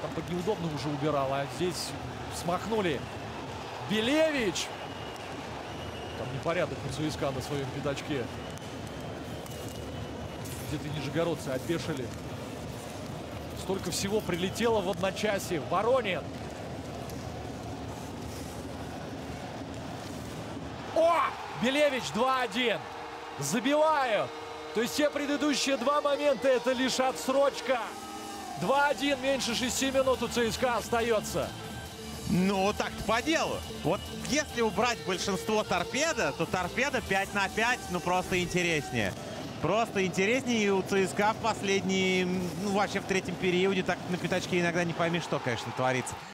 там под неудобно уже убирал, а здесь смахнули. Белевич! Там непорядок у ЦСКА на своем пятачке. Где-то нижегородцы опешили. Столько всего прилетело в одночасье. Воронин! О! Белевич 2-1. Забивают. То есть все предыдущие два момента это лишь отсрочка. 2-1, меньше 6 минут у ЦСКА остается. Ну, так-то по делу. Вот если убрать большинство торпеда, то торпеда 5 на 5, ну, просто интереснее. Просто интереснее. И у ЦСКА в последние, ну, вообще в третьем периоде так на пятачке иногда не пойми, что, конечно, творится.